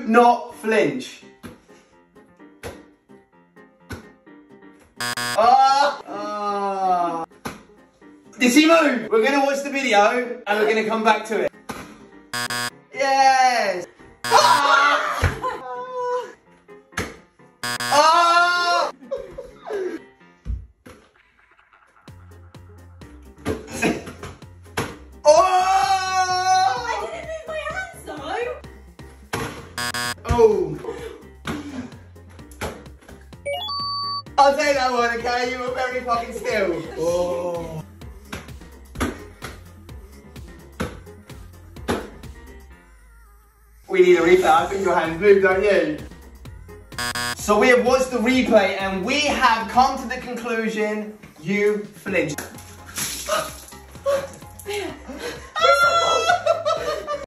not flinch. Oh. Did he move? We're gonna watch the video and we're gonna come back to it. Yes. Ah. Ah. I didn't move my hands though. Oh. I'll take that one, okay? You were very fucking still. Oh. We need a replay. I think your hands moved, don't you? So we have watched the replay and we have come to the conclusion you flinched.